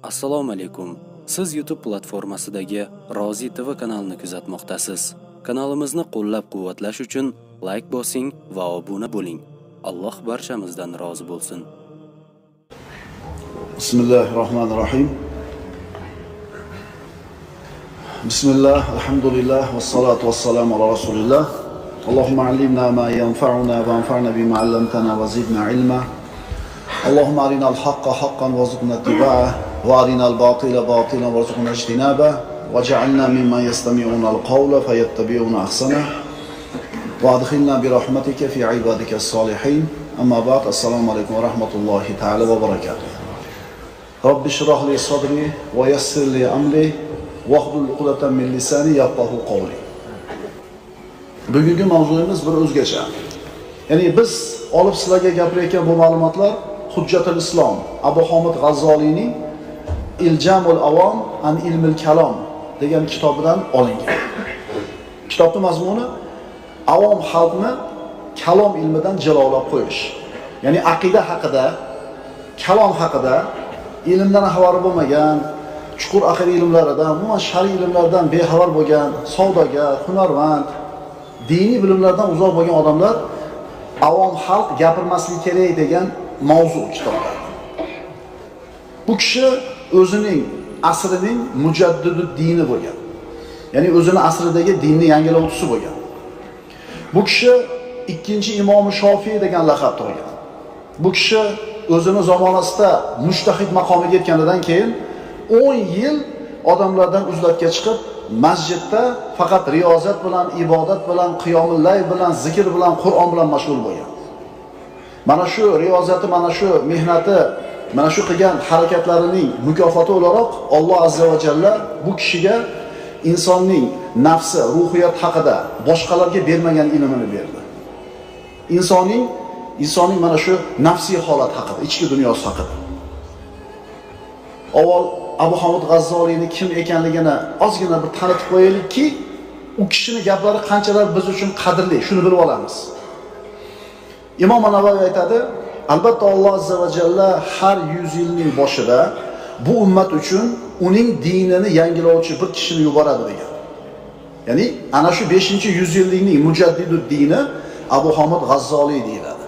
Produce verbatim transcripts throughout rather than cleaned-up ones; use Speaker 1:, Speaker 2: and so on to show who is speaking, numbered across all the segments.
Speaker 1: Assalomu alaykum. Siz YouTube platformasidagi Rozi T V kanalini kuzatmoqdasiz. Kanalimizni qo'llab-quvvatlash uchun like bosing va obuna bo'ling. Alloh barchamizdan rozi bo'lsin.
Speaker 2: Bismillahirrahmanirrahim. Bismillah, alhamdulillah, wassalatu wassalamu ala rasulillah. Allahumma allimna ma yanfa'una wa anfa'na bima 'allamtana wa zidna ilma. Allahumma arina al-haqqa haqqan warzuqna ittiba'ah wa arina al-batila batilan warzuqna ijtinabah waj'alna mimman yastami'una al-qawla fayattabi'una ahsana wa adkhilna bi rahmatika fi 'ibadika as-salihin. Amma ba'd. Assalomu alaykum wa rahmatullahi ta'ala wa barakatuh. Rabbi shrah li sadri wa yassir li amri wahlul 'uqdatan min lisani yafqahu qawli. Bugungi mavzuyimiz bir o'zgacha. Ya'ni biz olib sizlarga gapirayotgan bu ma'lumotlar Hujjatul Islom Abu Hamid G'azzoliyning Iljamul Avom an ilmil kalom degan kitobidan olingan. Kitobning mazmuni avom xalqni kalom ilmidan jilovlab qo'yish. Ya'ni aqida haqida, kalom haqida ilmdan xabari bo'lmagan, chuqur aqida ilmlaridan, umuman shariy ilmlardan bexabar bo'lgan, savdogar, hunarmand, diniy bilimlardan uzoq bo'lgan odamlar avom xalq gapirmasligi kerak degan mavzu kitobda. Bu kishi o'zining asrining mujaddidi dini bo'lgan. Ya'ni o'zining asridagi dinni yangilovchisi bo'lgan. Bu kishi ikkinchi Imom Shofiy degan laqabni olgan. Bu kishi o'zini zamonasida mujtahid maqomiga yetganidan keyin o'n yil odamlardan uzlatga chiqib, masjidda faqat riyozat bilan, ibodat bilan, qiyomul layl bilan, zikr bilan, Qur'on bilan mashg'ul bo'lgan. Mana shu riyozati, mana shu mehnati, mana shu qilgan harakatlarining mukofoti o'laroq Alloh azza va jalla bu kishiga insonning nafsi, ruhiyat haqida boshqalarga bermagan ilmini berdi. Insonning insonning mana shu nafsiy holat haqida, ichki dunyosi haqida. Avval Abu Hamid G'azzoliyning kim ekanligini ozgina bir tanitib qo'yaylikki, u kishining gaplari qanchalar biz uchun qadrli, shuni bilib olamiz. Imom Navoiy aytadi, albatta Alloh azza va jalla har yuz yilning boshida bu ummat uchun uning dinini yangilovchi bir kishini yuboradi degan. Ya'ni ana shu beshinchi yuz yillikning mujaddidi dini Abu Hamid G'azzoliy deyiladi.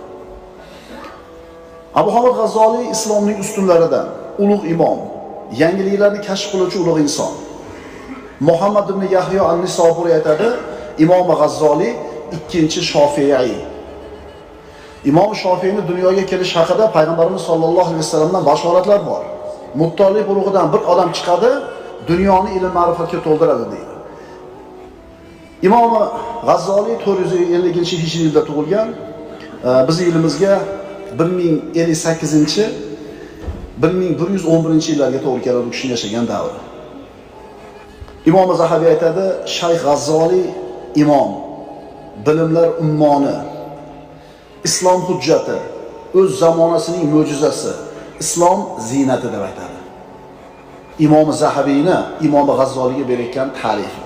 Speaker 2: Abu Hamid G'azzoliy islomning ustunlaridan, ulug' imom, yangiliklarni kashf qiluvchi ulug' inson. Muhammad ibn Yahyo an-Nisaburi aytadi, Imom G'azzoliy ikkinchi Shofiy. Imom Shofiyning dunyoga kelish haqida payg'ambarimiz sollallohu alayhi vasallamdan bashoratlar bor. Muttolib urug'idan bir odam chiqadi, dunyoni ilm ma'rifatga to'ldiradi deydi. Imom G'azzoliy to'rt yuz ellinchi hijriy yilda tug'ilgan. Biz ilimizga bir ming ellik sakkizinchi bir ming bir yuz o'n birinchi yillarga to'g'ri keladi u kishining yashagan davri. Imom Zahabiy aytadi, Shayx G'azzoliy imom, bilimlar ummoni, islom hujjati, o'z zamonasining mo'jizasi, islom ziynati deb aytadi. Imom Zahabiyni Imom G'azzoliyga bergan ta'rifi.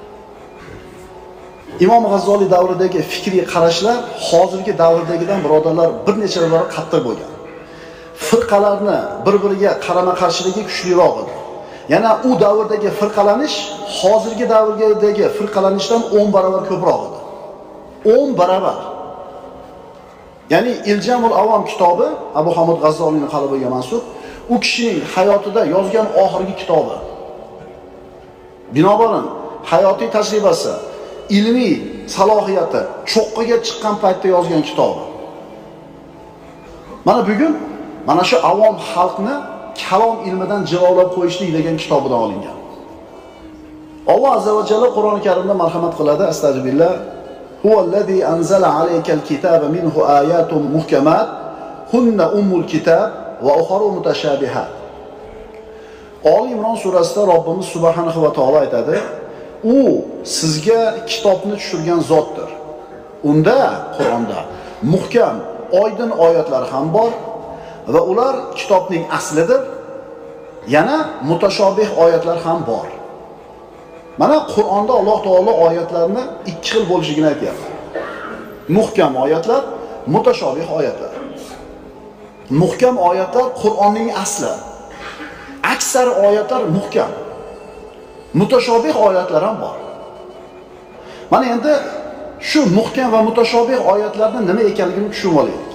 Speaker 2: Imom G'azzoliy davridagi fikriy qarashlar hozirgi davrdagidan birodarlar bir necha barobar qattiq bo'lgan. Firqalarni bir-biriga qarama-qarshiligi kuchliroq edi. Yana u davrdagi firqalanish hozirgi davrdagi firqalanishdan o'n barobar ko'proq edi. o'n barobar. Ya'ni Iljamul Avom kitobi Abu Hamid G'azzoliyning qalbiga mansub, u kishining hayotida yozgan oxirgi kitobi. Binobarin hayotiy tajribasi, ilmiy salohiyati cho'qqiga chiqqan paytda yozgan kitobi. Mana bugun mana shu avom xalqni kalom ilmidan jilovlab qo'yishlik degan kitobidan olingan. Alloh azza va jalla Qur'oni Karimda marhamat qiladi, astagfirullah. Huvallazi anzala alaykal kitaba minhu ayatun muhkamat hunna ummul kitab va ukhra mutashabihat. Ali Imron surasida Robbimiz subhanahu va taolo aytadi, u sizga kitobni tushirgan zotdir. Unda Qur'onda muhkam, oydin oyatlar ham bor va ular kitobning aslidir. Yana mutashobih oyatlar ham bor. Mana Qur'onda Alloh taolo oyatlarni ikki xil bo'lishligini aytayapti. Muhkam oyatlar, mutashobih oyatlar. Muhkam oyatlar Qur'onning asli. Aksar oyatlar muhkam. Mutashobih oyatlar ham bor. Mana endi shu muhkam va mutashobih oyatlarning nima ekanligini tushunib olaylik.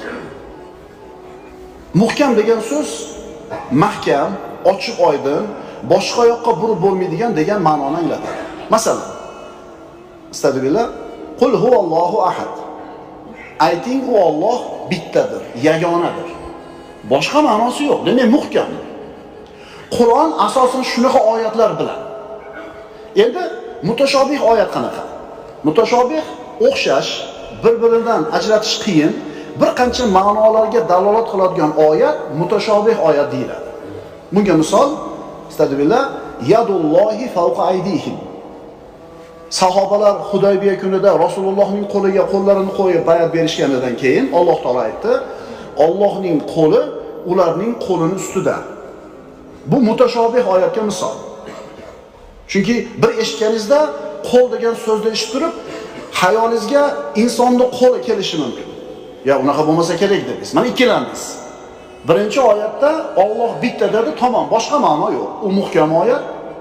Speaker 2: Muhkam degan so'z mahkam, ochiq oydin, boshqa yoqqa burib bo'lmaydigan degan ma'noni anglatadi. Masalan, Estağfirullah, Qul huvallohu ahad. Ayting, u Alloh bittadir, yagonadir. Boshqa ma'nosi yo'q. Demak, muhkam. Qur'on asosan shunaqa oyatlar bilan. Endi mutashobih oyat qanaqa? Mutashobih o'xshash, bir-biridan ajratish qiyin, bir qancha ma'nolarga dalolat qiladigan oyat mutashobih oyat deyiladi. Bunga misol, Estağfirullah, yadullohi fawqa aydihim. Sahobalar Hudaybiya kunida Rasulullohning qo'liga qo'llarini qo'yib bayat berishganidan keyin Alloh taolo aytdi, Allohning qo'li ularning qo'lini ustida. Bu mutashobih oyatga misol. Chunki bir eshitganingizda qo'l degan so'zni eshitib turib, xayolingizga insonning qo'li kelishi mumkin. Ya unaqa bo'lmasa kerak dedingiz. Mana ikkilandingiz. Birinchi oyatda Alloh bitta dedi, tamom, boshqa ma'no yo'q. U muhkam oyat.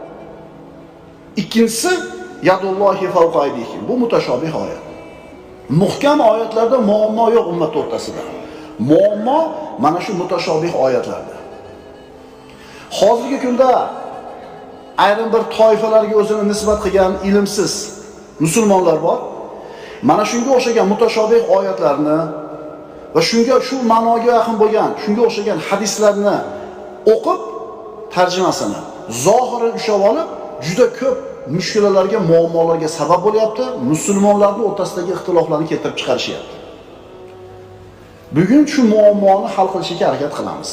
Speaker 2: Ikkinchisi yadullohi fawqa aydihim. Bu mutashobih oyat. Muhkam oyatlarda muammo yo'q ummat o'rtasida. Muammo mana shu mutashobih oyatlarda. Hozirgi kunda ayrim bir toifalarga o'zini nisbat qilgan ilmsiz musulmonlar bor. Mana shunga o'xshagan mutashobih oyatlarni va shunga shu ma'noga yaqin bo'lgan, shunga o'xshagan hadislarni o'qib, tarjimasini, zohirini ushlab olib, juda ko'p mushkulalarga, muammolarga sabab bo'lyapti. Musulmonlarning o'rtasidagi ixtiloflarni keltirib chiqarishyapti. Bugun shu muammoni hal qilishga harakat qilamiz.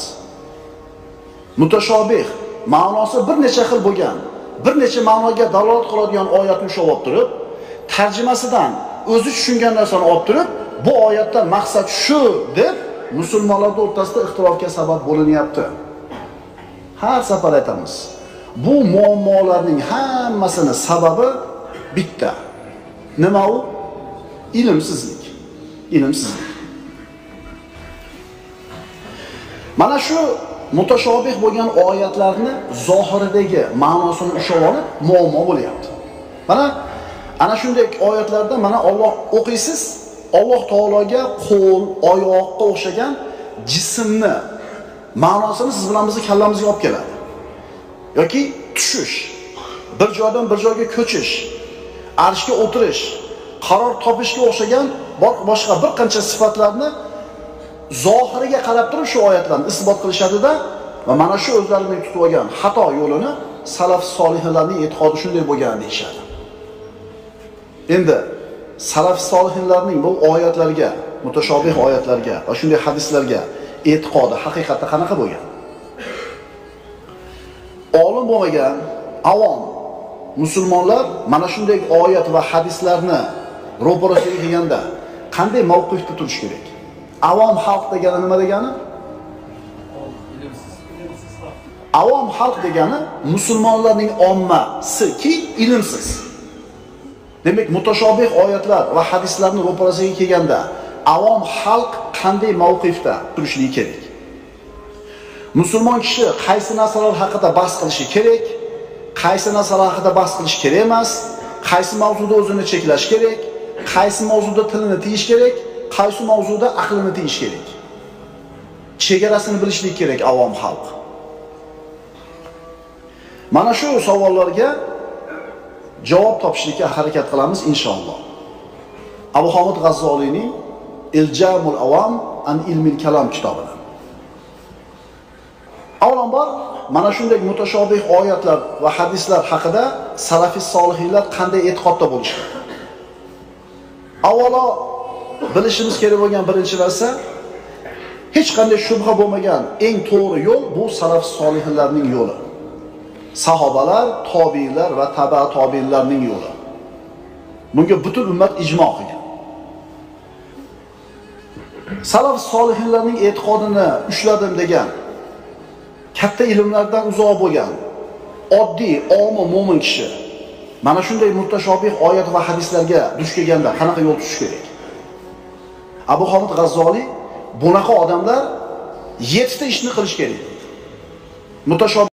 Speaker 2: Mutashobih ma'nosi bir necha xil bo'lgan, bir necha ma'noga dalolat qiladigan oyatni ushlab olib turib, tarjimasidan o'zi tushungan narsani olib turib, bu oyatdan maqsad shu deb musulmonlar o'rtasida ixtilofga sabab bo'linyapti. Har safar aytamiz. Bu muammolarning hammasini sababi bitta. Nima u? Ilmsizlik. Ilmsizlik. Mana shu mutashobih bo'lgan oyatlarni zohiridagi ma'nosini ushlab olib muammo bo'lyapti. Mana ana shunday oyatlarda mana Alloh o'qiysiz, Alloh taologa qo'l, oyoqqa o'xshagan jismni ma'nosini siz bilan bizni kallamizga olib keladi. Yoki tushish, bir joydan bir joyga ko'chish, arshga o'tirish, qaror topishga o'xshagan boshqa bir qancha sifatlarni zohiriga qarab turib shu oyatlarni isbot qilishadi-da va mana shu o'zlarining tutib olgan xato yo'lini salaf solihlarning e'tiqodi shunday bo'lgan deyshadi. Endi salaf solihlarning bu oyatlarga, mutashobih oyatlarga va shunday hadislarga e'tiqodi haqiqatda qanaqa bo'lgan? Olim bo'lmagan avom musulmonlar mana shunday oyat va hadislarni ro'parasiga kelganda qanday mavqifda turish kerak? Avom xalq degani nima degani? Avom xalq degani musulmonlarning ommasi-ki ilmsiz. Demak, mutashobih oyatlar va hadislarni ro'parasiga kelganda avom xalq qanday mavqifda turishligi kerak? Musulmon kishi qaysi narsalar haqida bahs qilishi kerak, qaysi narsalar haqida bahs qilish kerak emas, qaysi mavzuda o'zini cheklash kerak, qaysi mavzuda tilini tiyish kerak, qaysi mavzuda aqlini tiyish kerak. Chegarasini bilishlik kerak avom xalq. Mana shu savollarga javob topishga harakat qilamiz inshaalloh. Abu Hamid G'azzoliyning Iljamul Avam an ilmil kalam kitobidan. Avvalambor mana shunday mutashobih oyatlar va hadislar haqida salafis solihlar qanday e'tiqodda bo'lishgan? Avvalo bilishimiz kerak bo'lgan birinchi narsa, hech qanday shubha bo'lmagan eng to'g'ri yo'l bu salaf solihlarning yo'li. Sahobalar, tobiinlar va taba tobiinlarning yo'li. Bunga butun ummat ijmo qilgan. Salaf solihlarning e'tiqodini ushladim degan, katta ilmlardan uzoq bo'lgan, oddiy, omi, mo'min kishi mana shunday mutashobih oyat va hadislarga duch kelganda qanaqa yo'l tutish kerak? Abu Hamid G'azzoliy bunaqa odamlar yettita ishni qilish kerak. Mutashobih